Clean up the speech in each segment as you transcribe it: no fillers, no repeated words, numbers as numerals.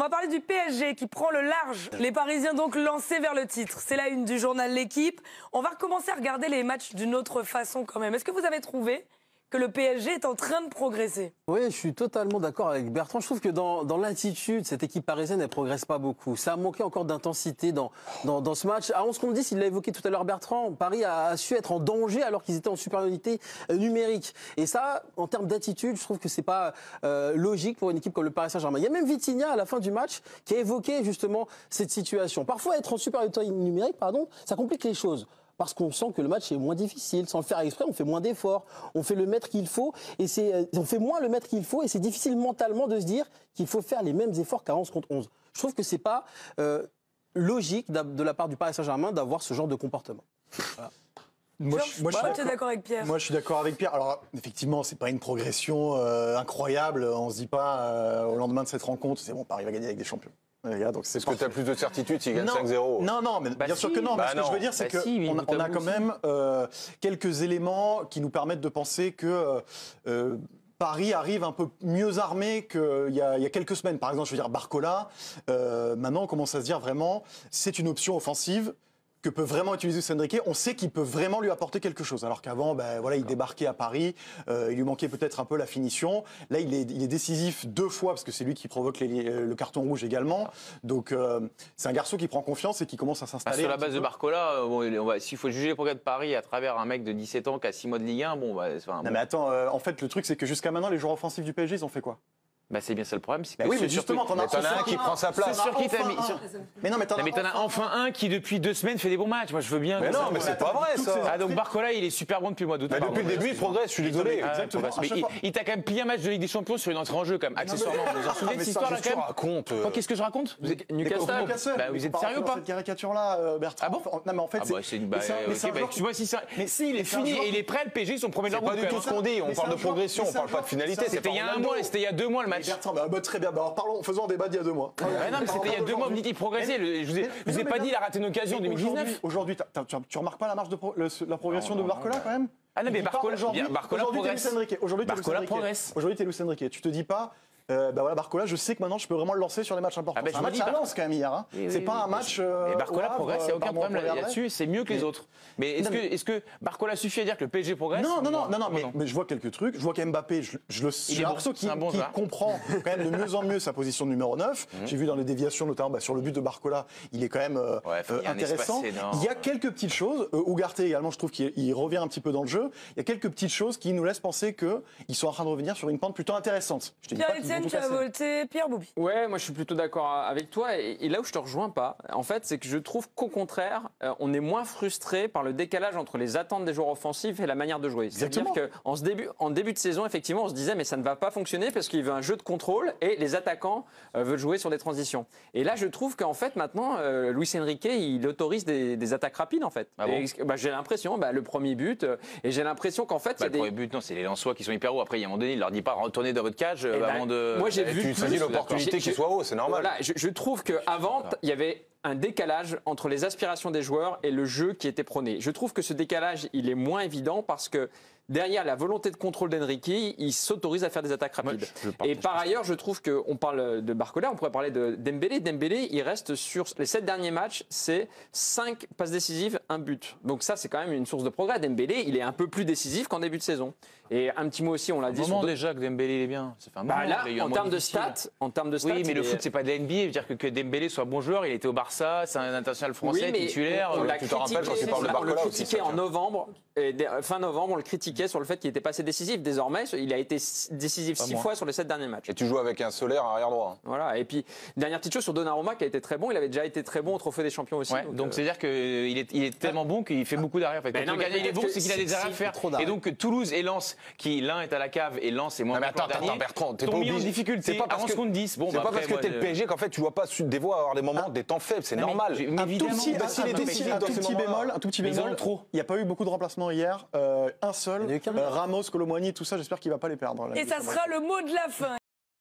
On va parler du PSG qui prend le large. Les Parisiens donc lancés vers le titre. C'est la une du journal L'Équipe. On va recommencer à regarder les matchs d'une autre façon quand même. Est-ce que vous avez trouvé que le PSG est en train de progresser? Oui, je suis totalement d'accord avec Bertrand. Je trouve que dans l'attitude, cette équipe parisienne, elle ne progresse pas beaucoup. Ça a manqué encore d'intensité dans ce match. À 11 contre 10, il l'a évoqué tout à l'heure Bertrand, Paris a su être en danger alors qu'ils étaient en supériorité numérique. Et ça, en termes d'attitude, je trouve que ce n'est pas logique pour une équipe comme le Paris Saint-Germain. Il y a même Vitinha à la fin du match qui a évoqué justement cette situation. Parfois, être en supériorité numérique, ça complique les choses. Parce qu'on sent que le match est moins difficile. Sans le faire exprès, on fait moins d'efforts. On fait le mètre qu'il faut. On fait moins le mètre qu'il faut. Et c'est difficile mentalement de se dire qu'il faut faire les mêmes efforts qu'à 11 contre 11. Je trouve que ce n'est pas logique de la part du Paris Saint-Germain d'avoir ce genre de comportement. Voilà. Moi, je suis d'accord avec Pierre. Moi, je suis d'accord avec Pierre. Alors, effectivement, c'est pas une progression incroyable. On se dit pas au lendemain de cette rencontre, c'est bon, Paris va gagner avec des champions. Donc Est-ce que tu as plus de certitude s'il gagne 5-0 ? Non, mais bien sûr que non. Mais ce que je veux dire, c'est qu'on a quand même quelques éléments qui nous permettent de penser que Paris arrive un peu mieux armé qu'il y a quelques semaines. Par exemple, je veux dire, Barcola, maintenant, on commence à se dire vraiment, c'est une option offensive que peut vraiment utiliser Luis Enrique. On sait qu'il peut vraiment lui apporter quelque chose. Alors qu'avant, il débarquait à Paris, il lui manquait peut-être un peu la finition. Là, il est décisif 2 fois, parce que c'est lui qui provoque le carton rouge également. Donc, c'est un garçon qui prend confiance et qui commence à s'installer. Sur la base de Barcola, s'il faut juger le progrès de Paris à travers un mec de 17 ans qui a 6 mois de Ligue 1, Non, mais attends, en fait, le truc, c'est que jusqu'à maintenant, les joueurs offensifs du PSG, ils ont fait quoi ? C'est bien ça le problème. Oui, mais justement, t'en as un qui prend sa place. C'est sûr qu'il t'a mis. Mais non, mais t'en as enfin un qui, depuis 2 semaines, fait des bons matchs. Moi, je veux bien. Mais non, mais c'est pas vrai, ça. Donc Barcola, il est super bon depuis le mois d'août. Depuis le début, il progresse, je suis désolé. Exactement. Mais il t'a quand même plié un match de Ligue des Champions sur une entrée en jeu, quand même, accessoirement. Vous vous en souvenez de cette histoire-là, quand même ? Qu'est-ce que je raconte ? Newcastle. Vous êtes sérieux ou pas ? Cette caricature-là, Bertrand. Ah bon ? Non, mais en fait, si il est fini et il est prêt, le PSG, ils sont premiers de leur groupe. C'est pas du tout ce qu'on dit. On parle de progression, on parle pas de finalité. C'était il y a un mois et c'était il y a 2 mois le match. Très bien. Alors faisons un débat d'il y a 2 mois. Non, mais c'était il y a 2 mois, vous me dites qu'il progressait. Je vous ai pas dit il a raté une occasion en 2019. Aujourd'hui, tu remarques pas la marge de la progression de Barcola quand même ? Ah non, mais Barcola progresse. Aujourd'hui, t'es Luis Enrique. Tu te dis pas, Barcola, je sais que maintenant je peux vraiment le lancer sur les matchs importants. C'est un match à Lens quand même hier. C'est pas un match. Et Barcola progresse, il n'y a aucun problème là-dessus, c'est mieux que les autres. Mais est-ce que Barcola suffit à dire que le PSG progresse ? Non, mais je vois quelques trucs. Je vois qu'Mbappé, j'ai l'impression qu'il comprend quand même de mieux en mieux sa position de numéro 9. J'ai vu dans les déviations, notamment sur le but de Barcola, il est quand même intéressant. Il y a quelques petites choses. Ugarte également, je trouve qu'il revient un petit peu dans le jeu. Il y a quelques petites choses qui nous laissent penser qu'ils sont en train de revenir sur une pente plutôt intéressante. Je te dis pas qu'ils tu as voté Pierre Boubi. Ouais, moi je suis plutôt d'accord avec toi. Et là où je te rejoins pas, en fait, c'est que je trouve qu'au contraire, on est moins frustré par le décalage entre les attentes des joueurs offensifs et la manière de jouer. C'est-à-dire qu'en début de saison, effectivement, on se disait mais ça ne va pas fonctionner parce qu'il veut un jeu de contrôle et les attaquants veulent jouer sur des transitions. Et là, je trouve qu'en fait, maintenant, Luis Enrique, il autorise des attaques rapides en fait. Ah bon j'ai l'impression, le premier but, et j'ai l'impression qu'en fait, le premier but, non, c'est les Lensois qui sont hyper hauts. Après, il y a un moment donné, il leur dit pas retournez dans votre cage avant de. Moi, j'ai vu. Tu saisi l'opportunité qu'il soit haut, c'est normal. Voilà, je trouve qu'avant, il y avait un décalage entre les aspirations des joueurs et le jeu qui était prôné. Je trouve que ce décalage, il est moins évident parce que derrière la volonté de contrôle d'Enrique, il s'autorise à faire des attaques rapides. Et par ailleurs, je trouve qu'on parle de Barcola, on pourrait parler de Dembélé. Dembélé, il reste sur les 7 derniers matchs, c'est 5 passes décisives, 1 but. Donc ça, c'est quand même une source de progrès. Dembélé, il est un peu plus décisif qu'en début de saison. Et un petit mot aussi, on l'a dit. Déjà que Dembélé il est bien. Ça fait un moment là, en termes de stats, oui, mais le foot c'est pas de la NBA. Je veux dire que Dembélé soit bon joueur, il était au Barça, c'est un international français titulaire. Tu te rappelles quand tu parles de Barcola aussi. On le critiquait en novembre, fin novembre, on le critiquait sur le fait qu'il n'était pas assez décisif. Désormais, il a été décisif 6 fois sur les 7 derniers matchs. Et tu joues avec un Solaire arrière droit. Voilà. Et puis dernière petite chose sur Donnarumma qui a été très bon. Il avait déjà été très bon au Trophée des Champions aussi. Donc c'est-à-dire qu'il est tellement bon qu'il fait beaucoup d'arrière. Quand il est bon, c'est qu'il a des arrêts à faire. Et donc Toulouse et Lens, qui l'un est à la cave et Lens est moins bon. Attends, Bertrand, t'es pas mis en difficulté. C'est pas parce que qu'on 10. C'est pas parce que t'es le PSG qu'en fait tu dois pas des fois avoir des moments, des temps faibles, c'est normal. Un tout petit bémol, il n'y a pas eu beaucoup de remplacements hier. Un seul, Ramos, Colomboigny, tout ça, j'espère qu'il ne va pas les perdre. Et ça sera le mot de la fin.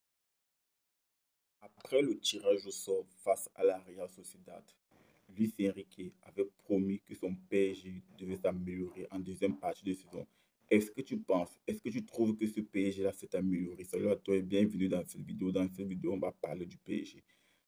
Après le tirage au sort face à la Real Sociedad, Luis Enrique avait promis que son PSG devait s'améliorer en deuxième partie de saison. Est-ce que tu trouves que ce PSG-là s'est amélioré? Salut à toi et bienvenue dans cette vidéo. Dans cette vidéo, on va parler du PSG.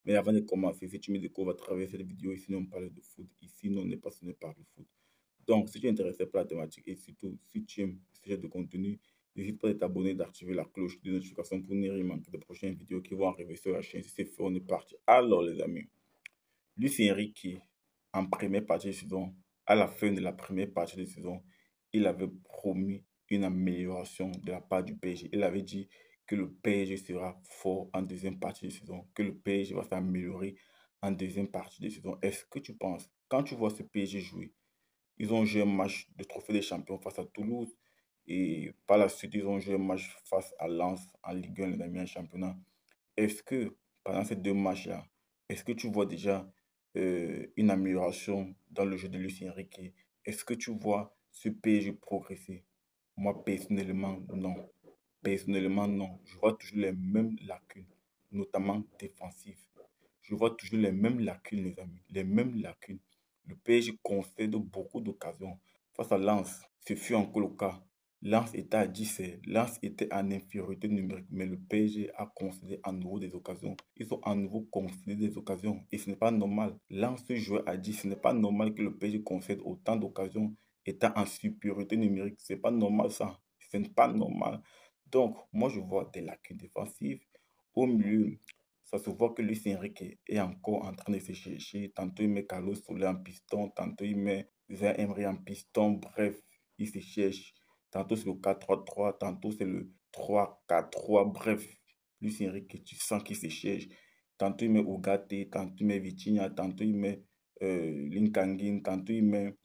Mais avant de commencer, si tu me découvres à travers cette vidéo, ici, on parle de foot. Ici, on n'est passionné par le foot. Donc, si tu es intéressé par la thématique et surtout, si tu aimes ce genre de contenu, n'hésite pas à t'abonner, d'activer la cloche de notification pour ne rien manquer des prochaines vidéos qui vont arriver sur la chaîne. Si c'est fait, on est parti. Alors, les amis, Luis Enrique, en première partie de saison, à la fin de la première partie de saison, il avait promis une amélioration de la part du PSG. Il avait dit que le PSG sera fort en deuxième partie de saison, que le PSG va s'améliorer en deuxième partie de saison. Est-ce que tu penses, quand tu vois ce PSG jouer, ils ont joué un match de trophée des champions face à Toulouse et par la suite, ils ont joué un match face à Lens en Ligue 1, les amis, en championnat. Est-ce que pendant ces deux matchs-là, est-ce que tu vois déjà une amélioration dans le jeu de Luis Enrique? Est-ce que tu vois ce PSG progresser? Moi, personnellement, non. Personnellement, non. Je vois toujours les mêmes lacunes, notamment défensives. Je vois toujours les mêmes lacunes, les amis. Les mêmes lacunes. Le PSG concède beaucoup d'occasions. Face à Lens, ce fut encore le cas. Lens était à 10, Lens était en infériorité numérique, mais le PSG a concédé à nouveau des occasions. Ils ont à nouveau concédé des occasions et ce n'est pas normal. Lens jouait à 10, ce n'est pas normal que le PSG concède autant d'occasions étant en supériorité numérique. Ce n'est pas normal ça. Ce n'est pas normal. Donc, moi, je vois des lacunes défensives. Au milieu, ça se voit que Luis Enrique est encore en train de se chercher. Tantôt, il met Carlos Soler en piston, tantôt, il met Zaire Emery en piston. Bref, il se cherche. Tantôt, c'est le 4-3-3, tantôt, c'est le 3-4-3. Bref, Luis Enrique, tu sens qu'il se cherche. Tantôt, il met Ugarte, tantôt, il met Vitinha, tantôt, il met Linkangin, tantôt, il met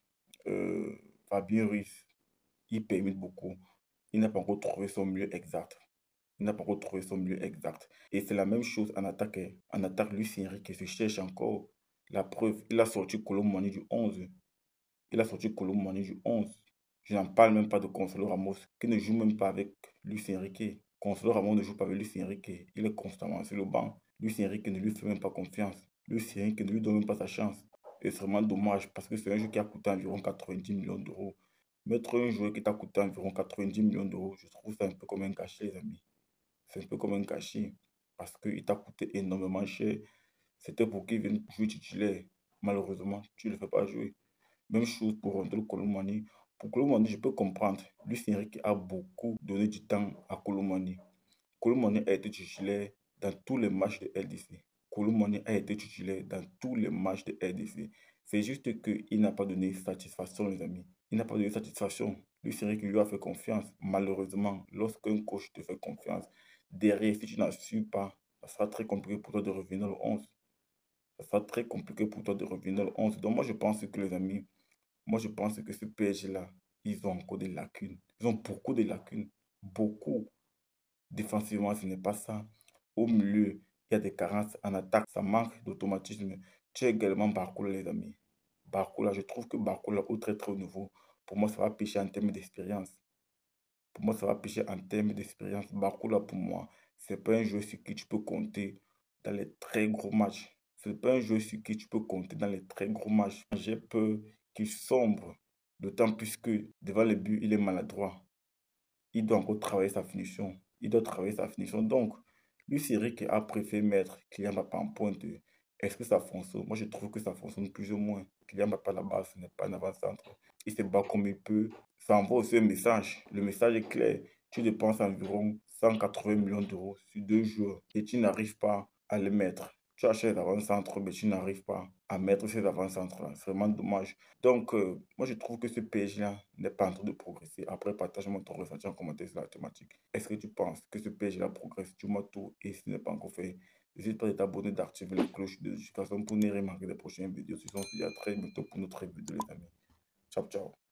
Fabien Ruiz. Il permet beaucoup. Il n'a pas encore trouvé son milieu exact. Il n'a pas encore trouvé son milieu exact. Et c'est la même chose en attaque. En attaque, Luis Enrique se cherche encore. La preuve, il a sorti Kolo Muani du 11. Il a sorti Kolo Muani du 11. Je n'en parle même pas de Gonzalo Ramos, qui ne joue même pas avec Luis Enrique. Gonzalo Ramos ne joue pas avec Luis Enrique. Il est constamment sur le banc. Luis Enrique ne lui fait même pas confiance. Luis Enrique ne lui donne même pas sa chance. Et c'est vraiment dommage parce que c'est un jeu qui a coûté environ 90 millions d'euros. Mettre un joueur qui t'a coûté environ 90 millions d'euros, je trouve ça un peu comme un gâchis, les amis. C'est un peu comme un gâchis parce qu'il t'a coûté énormément cher. C'était pour qu'il vienne jouer titulaire. Malheureusement, tu ne le fais pas jouer. Même chose pour Rondel Kolo Muani. Pour Kolo Muani, je peux comprendre. Luis Enrique a beaucoup donné du temps à Kolo Muani. Kolo Muani a été titulaire dans tous les matchs de LDC. Kolo Muani a été titulaire dans tous les matchs de LDC. C'est juste qu'il n'a pas donné satisfaction, les amis. Il n'a pas donné satisfaction. Luis Enrique lui a fait confiance. Malheureusement, lorsqu'un coach te fait confiance, derrière, si tu n'assures pas, ça sera très compliqué pour toi de revenir dans le 11. Ça sera très compliqué pour toi de revenir dans le 11. Donc moi, je pense que les amis, moi, je pense que ce PSG-là, ils ont encore des lacunes. Ils ont beaucoup de lacunes. Beaucoup. Défensivement, ce n'est pas ça. Au milieu, il y a des carences. En attaque, ça manque d'automatisme. Tu as également Barcola, les amis. Barcola, je trouve que Barcola, au très très haut niveau, pour moi, ça va pêcher en termes d'expérience. Pour moi, ça va pêcher en termes d'expérience. Barcola, pour moi, c'est pas un joueur sur qui tu peux compter dans les très gros matchs. C'est pas un joueur sur qui tu peux compter dans les très gros matchs. J'ai peur qu'il sombre, d'autant plus que devant le but, il est maladroit. Il doit encore travailler sa finition. Il doit travailler sa finition. Donc, Luis Enrique a préféré mettre Kylian Mbappé en pointe. Est-ce que ça fonctionne? Moi, je trouve que ça fonctionne plus ou moins. Kylian Mbappé à la base, ce n'est pas un avant-centre. Il se bat comme il peut. Ça envoie aussi un message. Le message est clair. Tu dépenses environ 180 millions d'euros sur 2 jours et tu n'arrives pas à le mettre. Tu achètes avant-centre, mais tu n'arrives pas à mettre ces avant-centres-là. C'est vraiment dommage. Donc, moi, je trouve que ce PSG-là n'est pas en train de progresser. Après, partage-moi ton ressenti en commentaire sur la thématique. Est-ce que tu penses que ce PSG-là progresse? Dis-moi tout. Et si ce n'est pas encore fait, n'hésite pas à t'abonner, d'activer la cloche de notification pour ne rien manquer des prochaines vidéos. Je vous dis à très bientôt pour notre vidéo, les amis. Ciao, ciao.